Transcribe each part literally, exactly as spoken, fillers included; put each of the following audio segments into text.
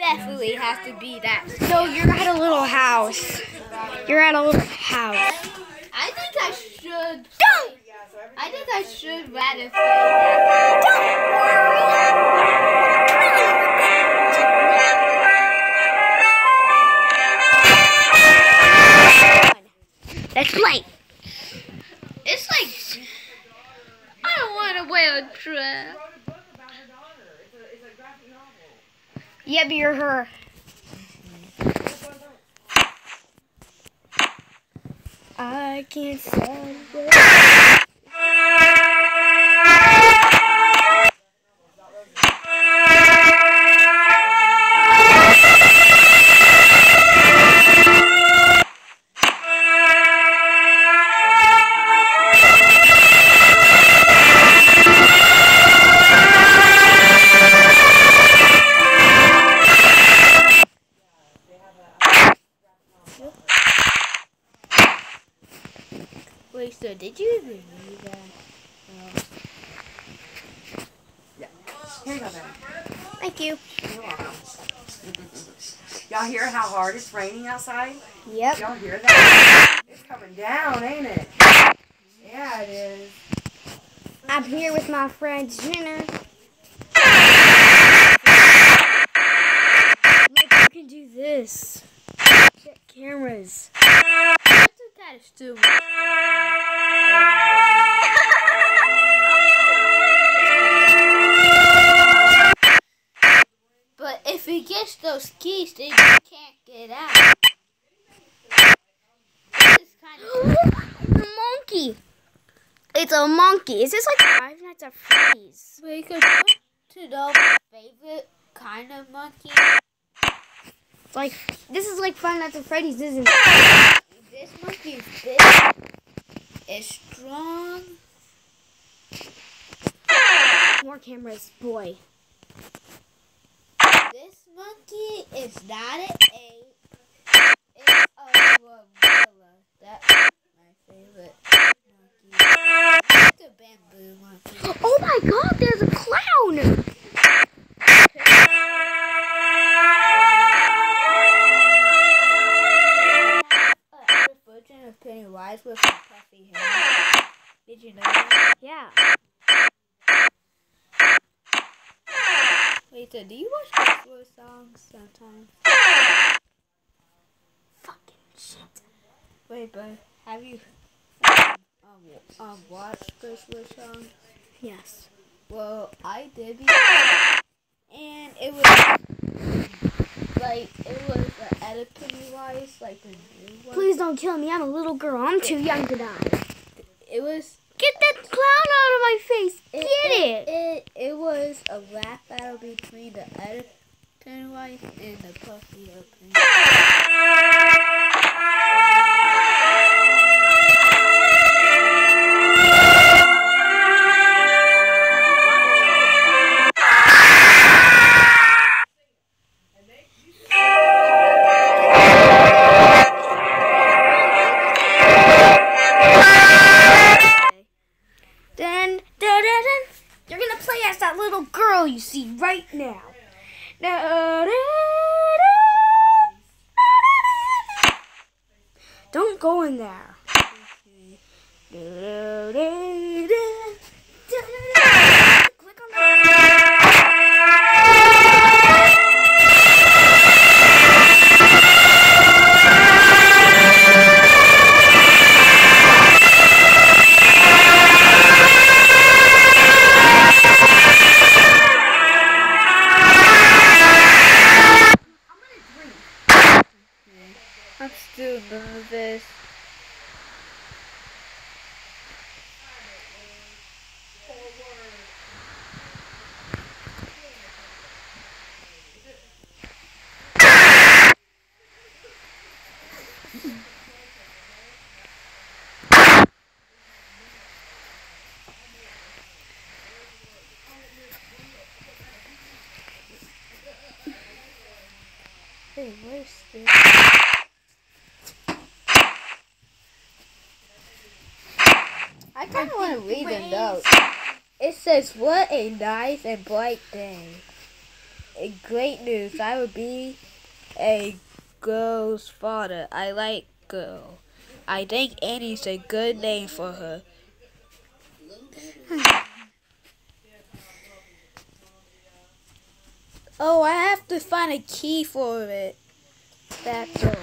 definitely has to be that. No, you're at a little house. You're at a little house. I think I should. Don't. I think I should rather play that. Don't worry. Let's play. It's like I don't want to wear a dress. Yeah, but you're her. I can't celebrate. Wait, so did you even read that? No. Yeah. Here you go, baby. Thank you. You're welcome. Y'all hear how hard it's raining outside? Yep. Y'all hear that? It's coming down, ain't it? Yeah, it is. I'm here with my friend Jenna. Look, you can do this. Check cameras. That's kind of stupid. But if he gets those keys, then you can't get out. This is kind of It's a monkey. It's a monkey. Is this like Five Nights at Freddy's? we could go to the favorite kind of monkey. It's like this is like Five Nights at Freddy's, isn't it? This monkey is big. It's strong. More cameras, boy. This monkey is not an ape. It's a gorilla. That's my favorite monkey. It's a bamboo monkey. Oh my God! There's a clown. A version of Pennywise with a puffy hair. Did you know that? Yeah. Wait, so do you watch Christmas songs sometimes? Fucking shit. Wait, but have you um, um, um watched Christmas songs? Yes. Well, I did before, and it was like it was the edit Pennywise, like the new one. Please don't kill me. I'm a little girl. I'm too young to die. It was Get that clown out of my face. Get it. it. It it was a rap battle between the edit Pennywise and the puffy up Pennywise. Dun, dun, dun, dun. You're gonna play as that little girl you see right now. Dun, dun, dun, dun. Don't go in there. Dun, dun, dun, dun, dun. Click on that. I'm still nervous. Hey, where's this? I kind of want to read the note. It says, "What a nice and bright day." a great news. I would be a girl's father. I like girl. I think Annie's a good name for her. Oh, I have to find a key for it. That's all.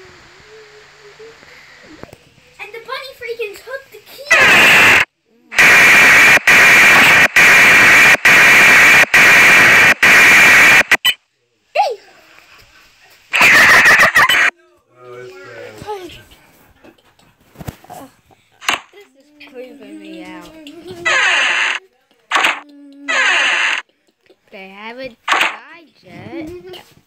And the bunny freaking took the key. Hey! Uh, this is creeping me out. They haven't died yet.